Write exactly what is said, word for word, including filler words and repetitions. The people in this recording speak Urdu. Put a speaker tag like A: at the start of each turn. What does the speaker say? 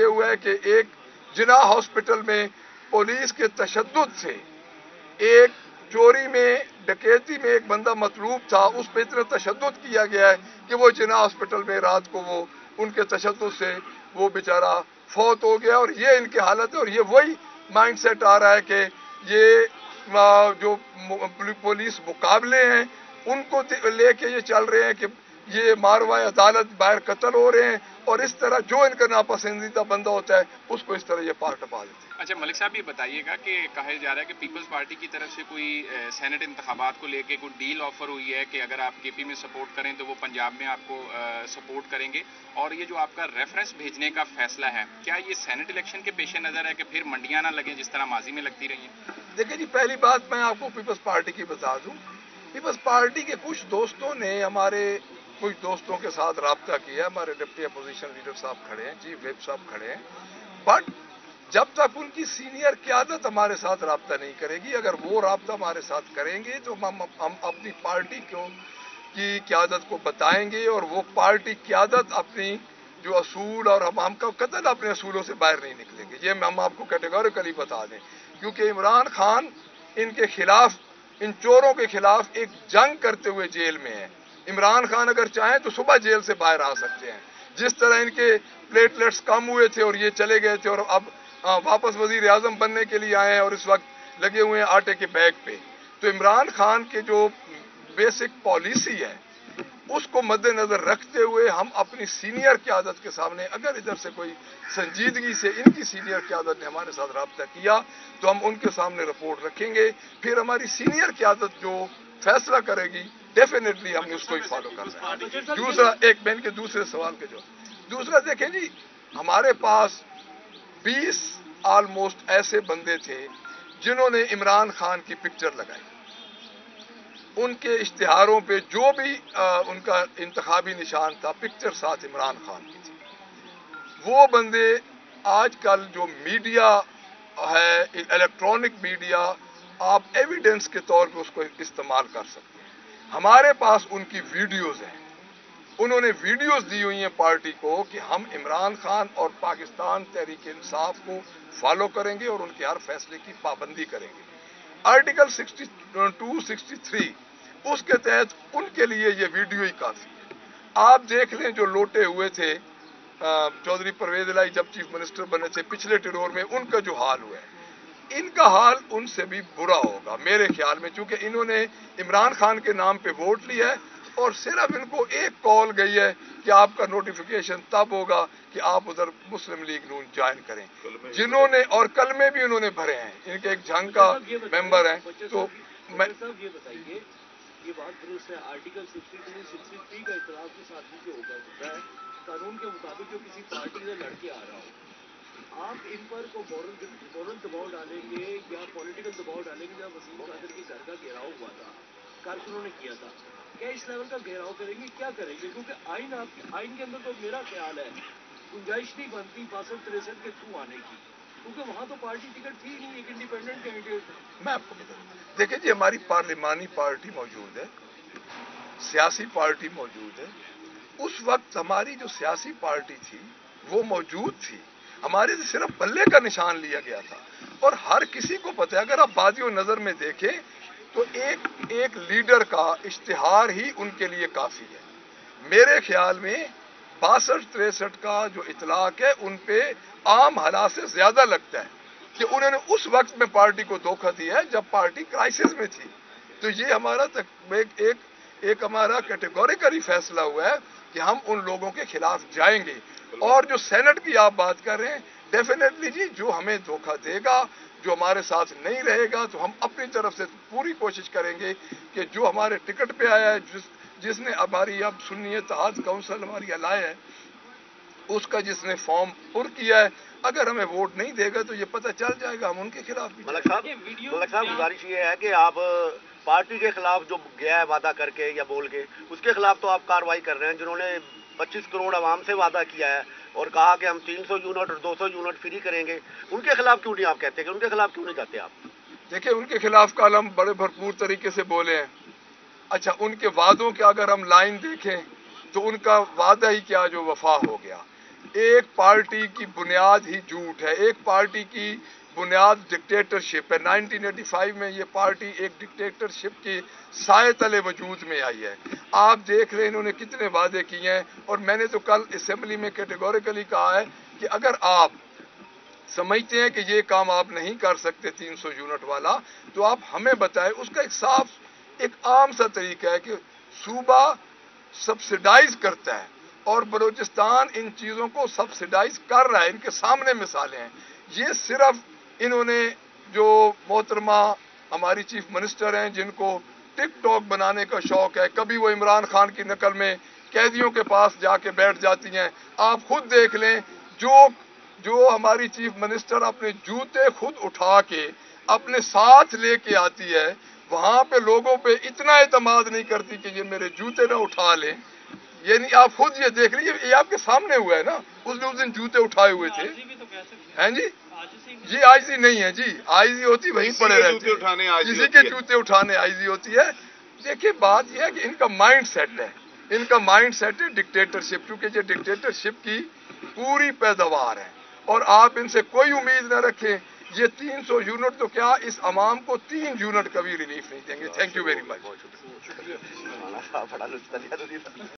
A: یہ ہوا ہے کہ ایک جنا ہاسپٹل میں پولیس کے تشدد سے ایک چوری میں ڈکیتی میں ایک بندہ مطلوب تھا، اس پہ اتنا تشدد کیا گیا ہے کہ وہ جنا ہاسپٹل میں رات کو وہ ان کے تشدد سے وہ بیچارہ فوت ہو گیا. اور یہ ان کی حالت ہے، اور یہ وہی مائنڈ سیٹ آ رہا ہے کہ یہ جو پولیس مقابلے ہیں ان کو لے کے یہ چل رہے ہیں کہ یہ ماروائے عدالت باہر قتل ہو رہے ہیں، اور اس طرح جو ان کا ناپسندیدہ بندہ ہوتا ہے اس کو اس طرح یہ پار ٹپا دیتے ہیں.
B: اچھا ملک صاحب یہ بتائیے گا کہ کہا جا رہا ہے کہ پیپلز پارٹی کی طرف سے کوئی سینٹ انتخابات کو لے کے کوئی ڈیل آفر ہوئی ہے کہ اگر آپ کے پی میں سپورٹ کریں تو وہ پنجاب میں آپ کو سپورٹ کریں گے، اور یہ جو آپ کا ریفرنس بھیجنے کا فیصلہ ہے کیا یہ سینٹ الیکشن کے پیش نظر ہے کہ پھر منڈیاں نہ لگیں جس طرح ماضی میں لگتی رہی ہیں؟
A: دیکھیں جی، پہلی بات میں آپ کو پیپلز پارٹی کی بتا دوں، پیپلز پارٹی کے کچھ دوستوں نے ہمارے کچھ دوستوں کے ساتھ رابطہ کیا. ہمارے ڈپٹی اپوزیشن لیڈر صاحب کھڑے ہیں، چیف ویپ صاحب کھڑے ہیں، بٹ جب تک ان کی سینئر قیادت ہمارے ساتھ رابطہ نہیں کرے گی، اگر وہ رابطہ ہمارے ساتھ کریں گے تو ہم ہم اپنی پارٹی کو کی قیادت کو بتائیں گے، اور وہ پارٹی قیادت اپنی جو اصول اور ہم ہم کا قتل اپنے اصولوں سے باہر نہیں نکلیں گے. یہ ہم آپ کو کیٹیگوریکلی بتا دیں، کیونکہ عمران خان ان کے خلاف، ان چوروں کے خلاف ایک جنگ کرتے ہوئے جیل میں ہے. عمران خان اگر چاہیں تو صبح جیل سے باہر آ سکتے ہیں. جس طرح ان کے پلیٹلیٹس کم ہوئے تھے اور یہ چلے گئے تھے اور اب واپس وزیر اعظم بننے کے لیے آئے ہیں اور اس وقت لگے ہوئے ہیں آٹے کے بیگ پہ. تو عمران خان کے جو بیسک پالیسی ہے اس کو مد نظر رکھتے ہوئے ہم اپنی سینئر قیادت کے سامنے، اگر ادھر سے کوئی سنجیدگی سے ان کی سینئر قیادت نے ہمارے ساتھ رابطہ کیا تو ہم ان کے سامنے رپورٹ رکھیں گے. پھر ہماری سینئر قیادت جو فیصلہ کرے گی ڈیفینیٹلی ہم اس کو ہی فالو کرنا ہے. دوسرا ایک بین کے دوسرے سوال کے جو دوسرا دیکھیں جی، ہمارے پاس بیس آلموسٹ ایسے بندے تھے جنہوں نے عمران خان کی پکچر لگائی. ان کے اشتہاروں پہ جو بھی آ, ان کا انتخابی نشان تھا، پکچر ساتھ عمران خان کی تھی. وہ بندے آج کل جو میڈیا ہے، الیکٹرانک میڈیا، آپ ایویڈنس کے طور پہ اس کو استعمال کر سکتے ہیں. ہمارے پاس ان کی ویڈیوز ہیں، انہوں نے ویڈیوز دی ہوئی ہیں پارٹی کو کہ ہم عمران خان اور پاکستان تحریک انصاف کو فالو کریں گے اور ان کے ہر فیصلے کی پابندی کریں گے. Article sixty two sixty three اس کے تحت ان کے لیے یہ ویڈیو ہی کافی ہے. آپ دیکھ لیں جو لوٹے ہوئے تھے چودھری پرویز الہی جب چیف منسٹر بنے تھے پچھلے ٹرور میں، ان کا جو حال ہوا ہے، ان کا حال ان سے بھی برا ہوگا میرے خیال میں، چونکہ انہوں نے عمران خان کے نام پہ ووٹ لیا ہے اور صرف ان کو ایک کال گئی ہے کہ آپ کا نوٹیفیکیشن تب ہوگا کہ آپ ادھر مسلم لیگ نون جوائن کریں، جنہوں نے اور کلمے بھی انہوں نے بھرے ہیں. ان کے ایک جھنگ کا ممبر ہیں. تو میں
C: یہ بتائیے، یہ بات درست ہے، article sixty two sixty three کا اختلاف کے ساتھ جو ہوتا ہے قانون کے مطابق جو کسی پارٹی سے لڑ کے آ رہا ہو، آپ ان پر کو مورل دباؤ ڈالیں گے یا پولیٹیکل دباؤ ڈالیں گے؟ جب وسیم قادر کے گھر کا گھیراؤ ہوا تھا، کارکنوں نے کیا تھا، کیا اس لیول کا گھیراؤ کریں گے؟ کیا کریں گے؟ کیونکہ آئین آپ آئین کے اندر تو میرا خیال ہے گنجائش نہیں بنتی باسٹھ تریسٹھ کے تھرو آنے کی، کیونکہ وہاں تو پارٹی ٹکٹ تھی نہیں، ایک انڈیپینڈنٹ کینڈیڈیٹ.
A: میں آپ کو بتا دوں، دیکھیں جی، ہماری پارلیمانی پارٹی موجود ہے، سیاسی پارٹی موجود ہے. اس وقت ہماری جو سیاسی پارٹی تھی وہ موجود تھی، ہمارے سے صرف بلے کا نشان لیا گیا تھا. اور ہر کسی کو پتہ ہے، اگر آپ بادی و نظر میں دیکھیں تو ایک ایک لیڈر کا اشتہار ہی ان کے لیے کافی ہے. میرے خیال میں باسٹھ تریسٹھ کا جو اطلاق ہے ان پہ عام حالات سے زیادہ لگتا ہے کہ انہوں نے اس وقت میں پارٹی کو دھوکہ دیا ہے جب پارٹی کرائسس میں تھی. تو یہ ہمارا ایک ایک ایک ہمارا کیٹیگوریکلی فیصلہ ہوا ہے کہ ہم ان لوگوں کے خلاف جائیں گے. اور جو سینٹ کی آپ بات کر رہے ہیں، ڈیفینیٹلی جی جو ہمیں دھوکہ دے گا، جو ہمارے ساتھ نہیں رہے گا، تو ہم اپنی طرف سے پوری کوشش کریں گے کہ جو ہمارے ٹکٹ پہ آیا ہے، جس جس نے ہماری اب سنی اتحاد کونسل ہماری الائے ہے، اس کا جس نے فارم پر کیا ہے، اگر ہمیں ووٹ نہیں دے گا تو یہ پتہ چل جائے گا ہم ان کے خلاف بھی.
D: ملک صاحب ملک صاحب گزارش یہ ہے کہ آپ پارٹی کے خلاف جو گیا ہے وعدہ کر کے یا بول کے، اس کے خلاف تو آپ کارروائی کر رہے ہیں. جنہوں نے پچیس کروڑ عوام سے وعدہ کیا ہے اور کہا کہ ہم تین سو یونٹ اور دو سو یونٹ فری کریں گے، ان کے خلاف کیوں نہیں آپ کہتے کہ ان کے خلاف کیوں نہیں جاتے آپ؟
A: دیکھیں ان کے خلاف کل ہم بڑے بھرپور طریقے سے بولے ہیں. اچھا، ان کے وعدوں کے اگر ہم لائن دیکھیں تو ان کا وعدہ ہی کیا جو وفا ہو گیا. ایک پارٹی کی بنیاد ہی جھوٹ ہے، ایک پارٹی کی بنیاد ڈکٹیٹرشپ ہے۔ نائنٹین ایٹی فائیو میں یہ پارٹی ایک ڈکٹیٹرشپ کے سائے تلے وجود میں آئی ہے۔ آپ دیکھ لیں انہوں نے کتنے وعدے کیے ہیں، اور میں نے تو کل اسمبلی میں کیٹیگوریکلی کہا ہے کہ اگر آپ سمجھتے ہیں کہ یہ کام آپ نہیں کر سکتے تین سو یونٹ والا، تو آپ ہمیں بتائیں۔ اس کا ایک صاف ایک عام سا طریقہ ہے کہ صوبہ سبسیڈائز کرتا ہے اور بلوچستان ان چیزوں کو سبسیڈائز کر رہا ہے، ان کے سامنے مثالیں ہیں۔ یہ صرف انہوں نے جو محترمہ ہماری چیف منسٹر ہیں جن کو ٹک ٹاک بنانے کا شوق ہے، کبھی وہ عمران خان کی نقل میں قیدیوں کے پاس جا کے بیٹھ جاتی ہیں۔ آپ خود دیکھ لیں، جو جو ہماری چیف منسٹر اپنے جوتے خود اٹھا کے اپنے ساتھ لے کے آتی ہے، وہاں پہ لوگوں پہ اتنا اعتماد نہیں کرتی کہ یہ میرے جوتے نہ اٹھا لیں۔ یعنی آپ خود یہ دیکھ لیجیے، یہ آپ کے سامنے ہوا ہے نا، اس نے اس دن جوتے اٹھائے ہوئے تھے۔ ہیں جی جی آئزی نہیں ہے جی، آئزی ہوتی وہیں پڑے رہتے ہیں، کسی کے جوتے اٹھانے آئزی ہوتی ہے۔ دیکھیے بات یہ ہے کہ ان کا مائنڈ سیٹ ہے، ان کا مائنڈ سیٹ ہے ڈکٹیٹرشپ، کیونکہ یہ ڈکٹیٹرشپ کی پوری پیداوار ہے، اور آپ ان سے کوئی امید نہ رکھیں۔ یہ تین سو یونٹ تو کیا اس عوام کو تین یونٹ کا بھی ریلیف نہیں دیں گے۔ Thank you very much.